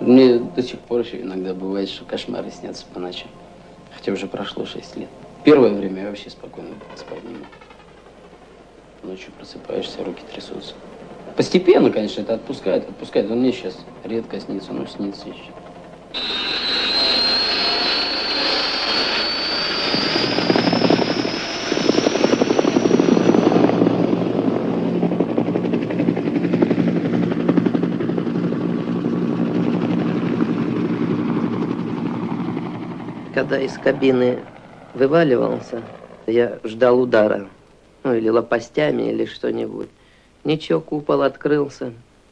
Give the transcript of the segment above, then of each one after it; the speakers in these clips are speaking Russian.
Мне до сих пор еще иногда бывает, что кошмары снятся по ночам. Хотя уже прошло 6 лет. Первое время я вообще спокойно спать не мог. Ночью просыпаешься, руки трясутся. Постепенно, конечно, это отпускает. Но мне сейчас редко снится, но снится еще. Когда из кабины вываливался, я ждал удара. Ну, или лопастями, или что-нибудь. Ничего, купол открылся.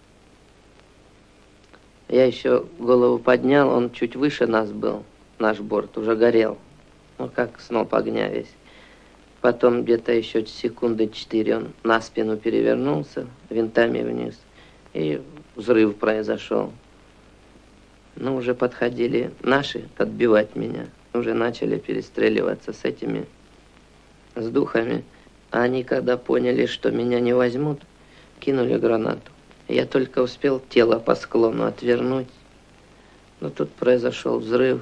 Я еще голову поднял, он чуть выше нас был. Наш борт уже горел. Ну, как сноп огня весь. Потом где-то еще секунды 4 он на спину перевернулся, винтами вниз. И взрыв произошел. Ну, уже подходили наши отбивать меня. Уже начали перестреливаться с этими, с духами. А они, когда поняли, что меня не возьмут, кинули гранату. Я только успел тело по склону отвернуть. Но тут произошел взрыв.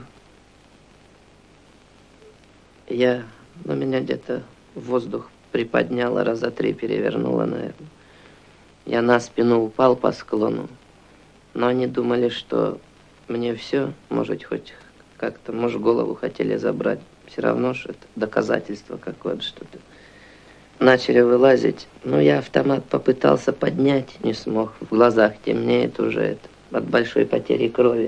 Меня где-то в воздух приподняло, раза 3 перевернуло, наверное. Я на спину упал по склону. Но они думали, что мне все, может, хоть как-то, может, голову хотели забрать. Все равно, что это доказательство какое-то, что-то. Начали вылазить. Но я автомат попытался поднять, не смог. В глазах темнеет уже от большой потери крови.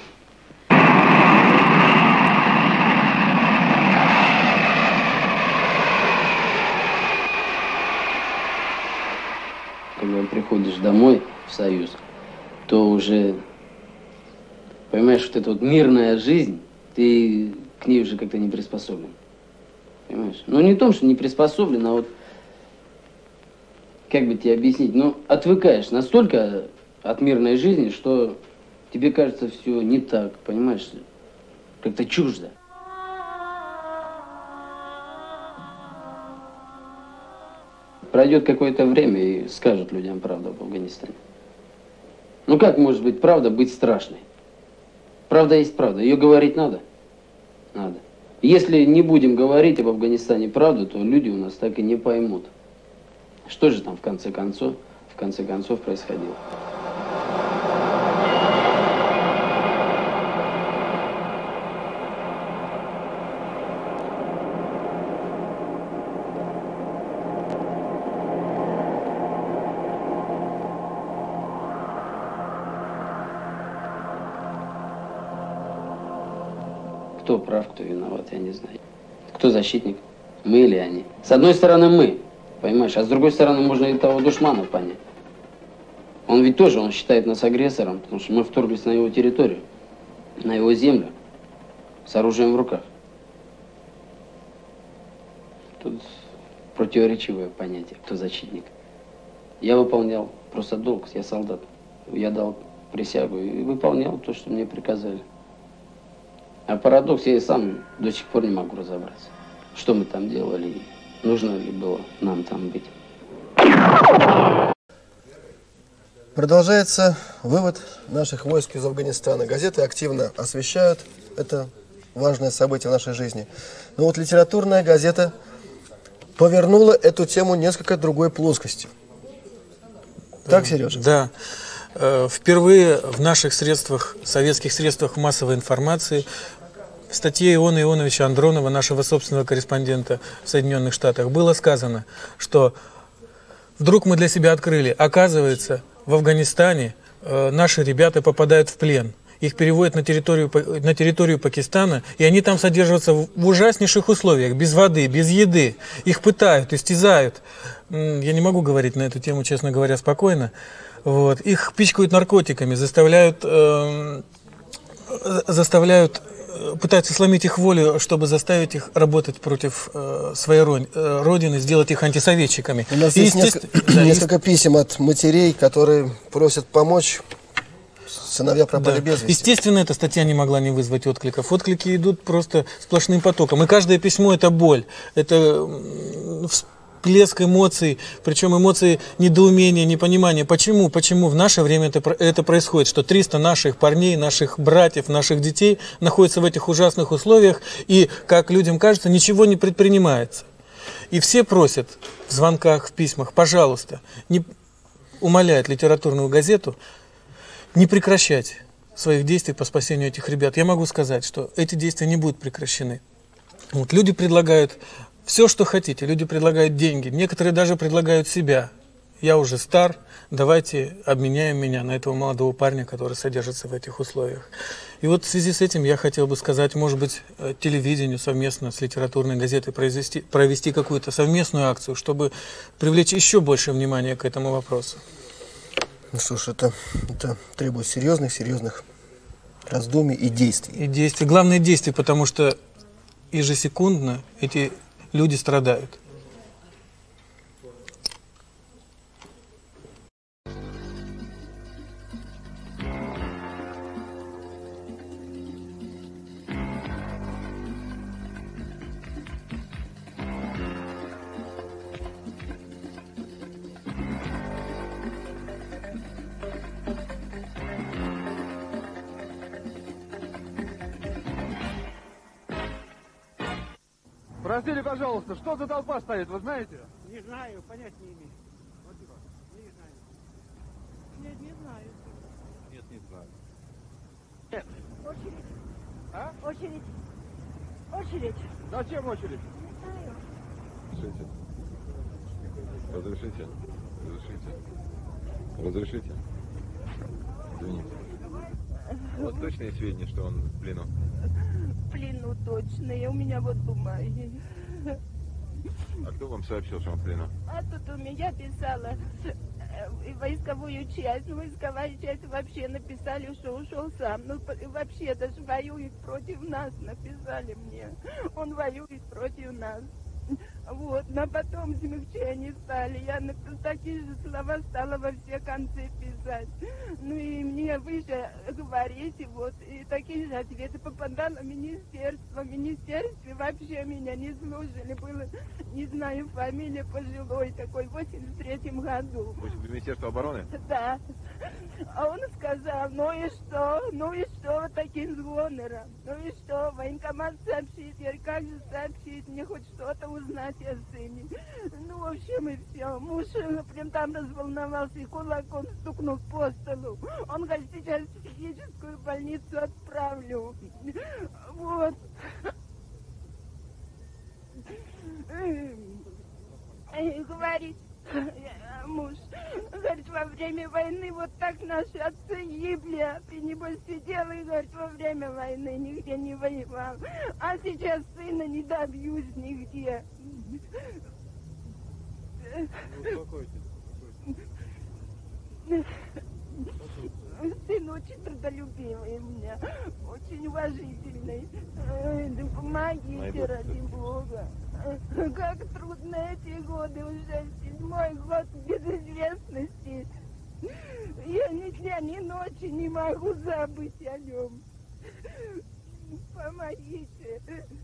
Когда приходишь домой в Союз, то уже, понимаешь, вот эта вот мирная жизнь, ты к ней уже как-то не приспособлен. Понимаешь? Ну, не в том, что не приспособлен, а вот, как бы тебе объяснить, ну, отвыкаешь настолько от мирной жизни, что тебе кажется все не так, понимаешь, как-то чуждо. Пройдет какое-то время и скажут людям правду об Афганистане. Ну, как может быть правда быть страшной? Правда есть правда. Ее говорить надо? Надо. Если не будем говорить об Афганистане правду, то люди у нас так и не поймут, что же там в конце концов происходило. Кто прав, кто виноват, я не знаю. Кто защитник? Мы или они? С одной стороны мы, понимаешь, а с другой стороны можно и того душмана понять. Он ведь тоже, он считает нас агрессором, потому что мы вторглись на его территорию, на его землю, с оружием в руках. Тут противоречивое понятие, кто защитник. Я выполнял просто долг, я солдат. Я дал присягу и выполнял то, что мне приказали. А парадокс, я и сам до сих пор не могу разобраться, что мы там делали и нужно ли было нам там быть. Продолжается вывод наших войск из Афганистана. Газеты активно освещают это важное событие в нашей жизни. Но вот литературная газета повернула эту тему несколько другой плоскостью. Так, Сережа? Да. Впервые в наших средствах, советских средствах массовой информации, в статье Иона Ионовича Андронова, нашего собственного корреспондента в Соединенных Штатах, было сказано, что вдруг мы для себя открыли, оказывается, в Афганистане наши ребята попадают в плен. Их переводят на территорию Пакистана, и они там содержатся в ужаснейших условиях, без воды, без еды. Их пытают, истязают. Я не могу говорить на эту тему, честно говоря, спокойно. Вот. Их пичкают наркотиками, пытаются сломить их волю, чтобы заставить их работать против своей родины, сделать их антисоветчиками. У нас есть несколько писем от матерей, которые просят помочь. Сыновья пропали без вести. Естественно, эта статья не могла не вызвать откликов. Отклики идут просто сплошным потоком. И каждое письмо – это боль. Это всплеск эмоций, причем эмоции недоумения, непонимания. Почему в наше время это происходит, что 300 наших парней, наших братьев, наших детей находятся в этих ужасных условиях, и, как людям кажется, ничего не предпринимается. И все просят в звонках, в письмах, пожалуйста, умоляют литературную газету не прекращать своих действий по спасению этих ребят. Я могу сказать, что эти действия не будут прекращены. Вот, люди предлагают все, что хотите. Люди предлагают деньги. Некоторые даже предлагают себя. Я уже стар, давайте обменяем меня на этого молодого парня, который содержится в этих условиях. И вот в связи с этим я хотел бы сказать, может быть, телевидению совместно с литературной газетой провести какую-то совместную акцию, чтобы привлечь еще больше внимания к этому вопросу. Ну что ж, это требует серьезных раздумий и действий. И действий. Главное действия, потому что ежесекундно эти люди страдают. Простите, пожалуйста, что за толпа стоит, вы знаете? Не знаю, понятия не имею. Не знаю. Нет, не знаю. Нет, не знаю. Нет. Очередь. А? Очередь. Очередь. Зачем очередь? Не знаю. Разрешите. Разрешите. Извините. У вас точные сведения, что он в плену? В плену точные. У меня вот бумаги. А кто вам сообщил, что он в плену? А тут у меня писала войсковую часть. Ну, войсковая часть вообще написали, что ушел сам. Ну, вообще даже воюет против нас, написали мне. Он воюет против нас. Вот, но потом смягчение стали. Я такие же слова стала во все концы писать. Ну и мне выше говорить, вот, и такие же ответы попадало в министерство. В министерстве вообще меня не слушали. Было, не знаю, фамилия пожилой такой, в 83-м году. В Министерство обороны? Да. А он сказал, ну и что таким гонором? Ну и что, военкомат сообщит, я говорю, как же сообщить, мне хоть что-то узнать о сыне. Ну, в общем, и все. Муж прям там разволновался, и кулаком стукнул по столу. Он говорит, сейчас в психическую больницу отправлю. Вот. И говорит, муж, говорит, во время войны вот так наши отцы гибли, а ты, небось, сидел и, говорит, во время войны нигде не воевал. А сейчас сына не добьюсь нигде. Сын очень трудолюбивый у меня, очень уважительный. Да помогите, ради Бога. Как трудно эти годы, уже 7-й год безызвестности. Я ни дня, ни ночи не могу забыть о нем. Помогите.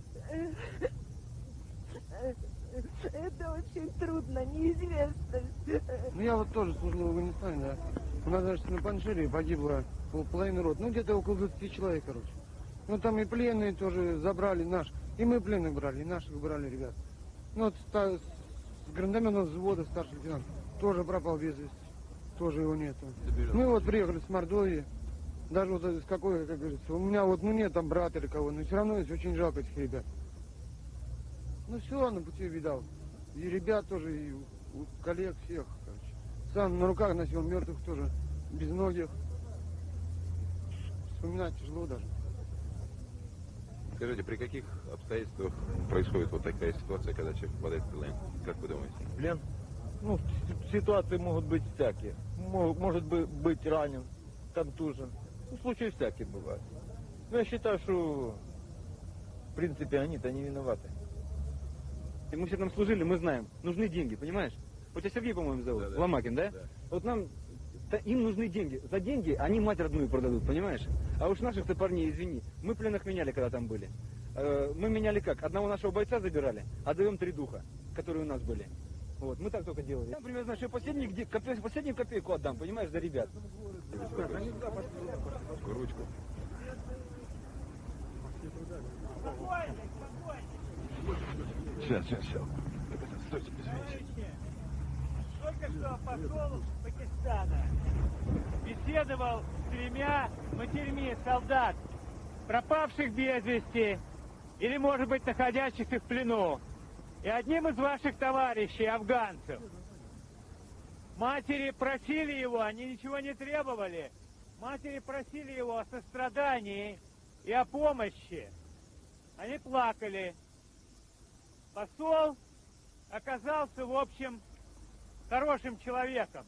Это очень трудно, неизвестность. Ну я вот тоже служил в Афганистане, да. У нас даже на Паншире погибло половина роты. Ну где-то около 20 человек, короче. Ну там и пленные тоже забрали наших. И мы пленных брали, и наших брали, ребят. Ну вот с гранатометного взвода старший лейтенант тоже пропал без вести. Тоже его нету. Мы вот приехали с Мордовии. Даже вот с какой, как говорится, у меня вот, ну нет там брата или кого, но все равно есть очень жалко этих ребят. Ну все, на пути видал. И ребят тоже, и у коллег всех, короче. Сам на руках носил мертвых тоже, безногих. Вспоминать тяжело даже. Скажите, при каких обстоятельствах происходит вот такая ситуация, когда человек попадает в плен? Как вы думаете? Плен? Ну, ситуации могут быть всякие. Может быть ранен, контужен. Ну, случаи всякие бывают. Но я считаю, что в принципе они-то не виноваты. И мы все там служили, мы знаем, нужны деньги, понимаешь? Вот тебя Сергей, по-моему, зовут, Да. Ломакин, да? Вот нам, им нужны деньги. За деньги они мать родную продадут, понимаешь? А уж наших-то парней, извини, мы пленных меняли, когда там были. Мы меняли как? Одного нашего бойца забирали, отдаем 3 духа, которые у нас были. Вот, мы так только делали. Я, например, знаю, что я последнюю копейку отдам, понимаешь, за ребят. Ручку. Сейчас. Стойте, извините. Только что посол Пакистана беседовал с 3 матерьми солдат, пропавших без вести или, может быть, находящихся в плену, и одним из ваших товарищей, афганцев. Матери просили его, они ничего не требовали, матери просили его о сострадании и о помощи. Они плакали. Посол оказался, в общем, хорошим человеком.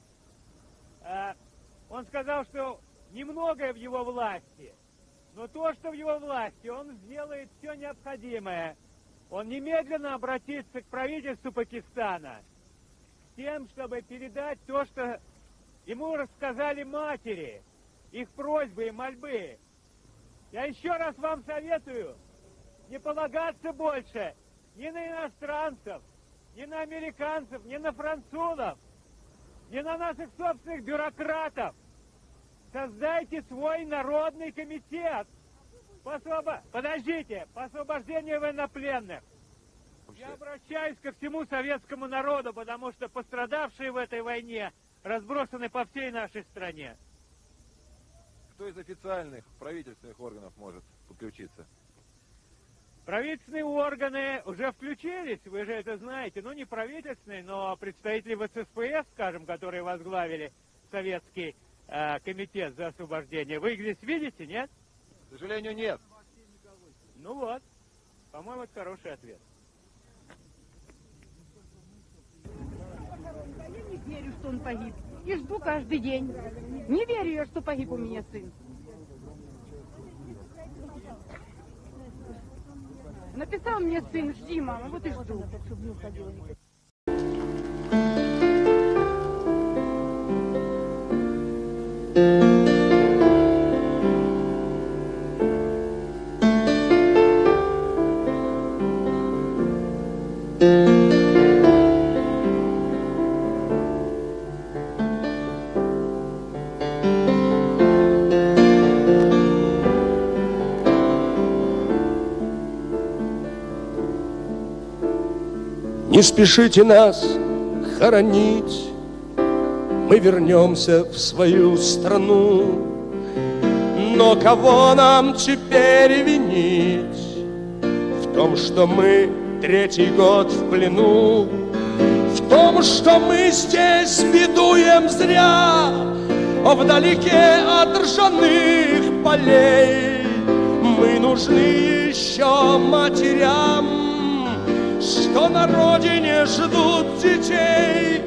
Он сказал, что немногое в его власти, но то, что в его власти, он сделает все необходимое. Он немедленно обратится к правительству Пакистана с тем, чтобы передать то, что ему рассказали матери, их просьбы и мольбы. Я еще раз вам советую не полагаться больше ни на иностранцев, ни на американцев, ни на французов, ни на наших собственных бюрократов. Создайте свой народный комитет по освобождению военнопленных. Я обращаюсь ко всему советскому народу, потому что пострадавшие в этой войне разбросаны по всей нашей стране. Кто из официальных правительственных органов может подключиться? Правительственные органы уже включились, вы же это знаете. Ну, не правительственные, но представители ВССПС, скажем, которые возглавили Советский комитет за освобождение. Вы их здесь видите, нет? К сожалению, нет. Ну вот, по-моему, это хороший ответ. Я не верю, что он погиб. И жду каждый день. Не верю я, что погиб у меня сын. Написал мне сын: жди, мама, вот и жду. Не спешите нас хоронить, мы вернемся в свою страну. Но кого нам теперь винить в том, что мы 3-й год в плену, в том, что мы здесь бедуем зря, вдалеке от ржаных полей? Мы нужны еще матерям, что на родине ждут детей.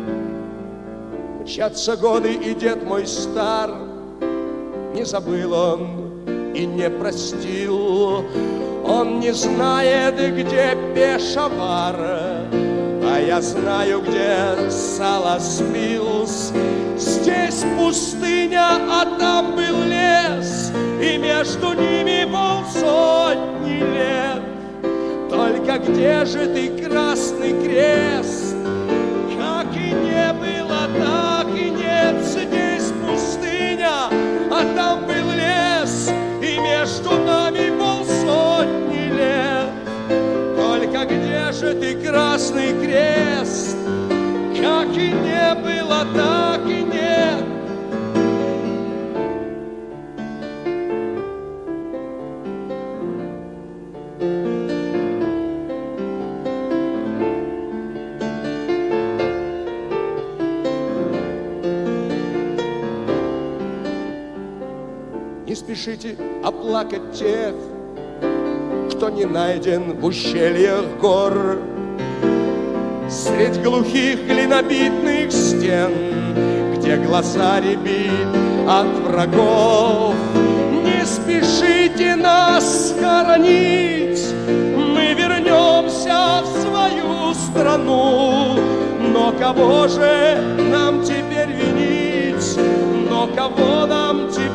Мчатся годы, и дед мой стар, не забыл он и не простил. Он не знает, где Пешавар, а я знаю, где Салас-Миллс. Здесь пустыня, а там был лес, и между ними 500 лет. Только где же ты, Красный Крест? Как и не было, так и нет. Здесь пустыня, а там был лес, и между нами 500 лет. Только где же ты, Красный Крест? Как и не было, так и нет. Не спешите оплакать тех, кто не найден в ущельях гор, средь глухих глинобитных стен, где глаза рябит от врагов. Не спешите нас хоронить, мы вернемся в свою страну. Но кого же нам теперь винить? Но кого нам теперь